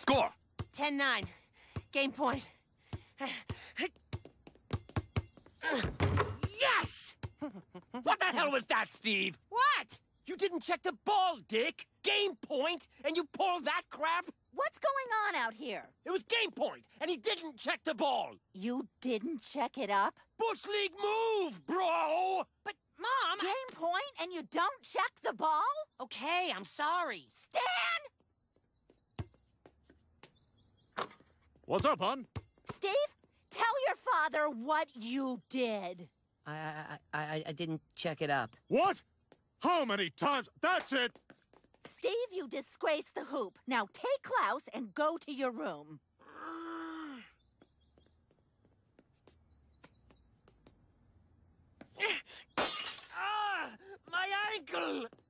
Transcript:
Score! 10-9. Game point. Yes! What the hell was that, Steve? What? You didn't check the ball, Dick! Game point, and you pulled that crap? What's going on out here? It was game point, and he didn't check the ball! You didn't check it up? Bush League move, bro! But, Mom... Game point and you don't check the ball? Okay, I'm sorry. Stan! What's up, hon? Steve, tell your father what you did. I didn't check it up. What? How many times? That's it! Steve, you disgraced the hoop. Now take Klaus and go to your room. Ah! My ankle!